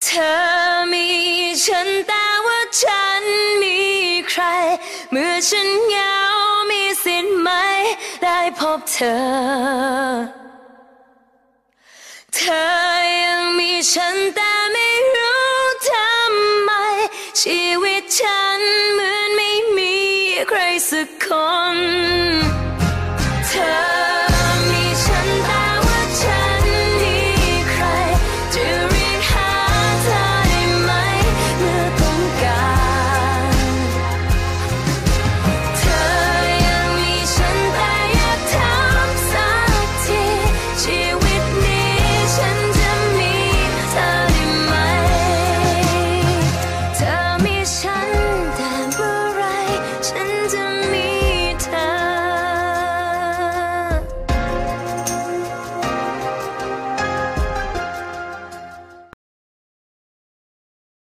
เธอมีฉันแต่ว่าฉันมีใครเมื่อฉันเหงามีสิทธิ์ไหมได้พบเธอเธอยังมีฉันแต่